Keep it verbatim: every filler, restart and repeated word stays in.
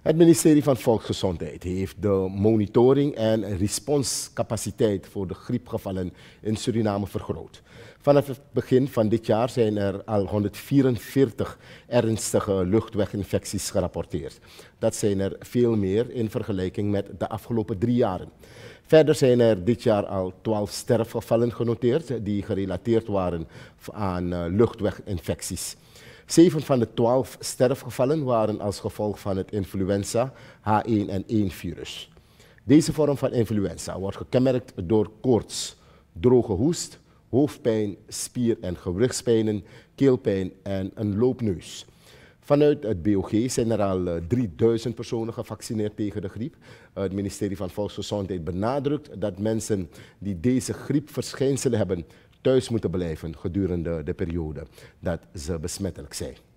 Het ministerie van Volksgezondheid heeft de monitoring- en responscapaciteit voor de griepgevallen in Suriname vergroot. Vanaf het begin van dit jaar zijn er al honderdvierenveertig ernstige luchtweginfecties gerapporteerd. Dat zijn er veel meer in vergelijking met de afgelopen drie jaren. Verder zijn er dit jaar al twaalf sterfgevallen genoteerd die gerelateerd waren aan luchtweginfecties. Zeven van de twaalf sterfgevallen waren als gevolg van het influenza H één N één virus. Deze vorm van influenza wordt gekenmerkt door koorts, droge hoest, hoofdpijn, spier- en gewrichtspijnen, keelpijn en een loopneus. Vanuit het B O G zijn er al drieduizend personen gevaccineerd tegen de griep. Het ministerie van Volksgezondheid benadrukt dat mensen die deze griepverschijnselen hebben thuis moeten blijven gedurende de periode dat ze besmettelijk zijn.